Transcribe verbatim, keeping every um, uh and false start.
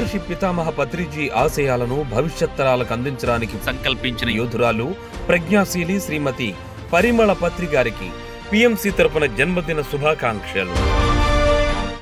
మహర్షి పితామహ పత్రిజీ ఆశయాలను భవిష్యత్ తరాలకు అందించడానికి సంకల్పించిన యోధురాలు ప్రజ్ఞాశీలి శ్రీమతి పరిమళ పత్రి గారికి పిఎంసి తరపున జన్మదిన శుభాకాంక్షలు.